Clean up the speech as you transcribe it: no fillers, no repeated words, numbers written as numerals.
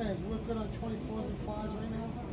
Okay, we're good on 24s and 5s right now.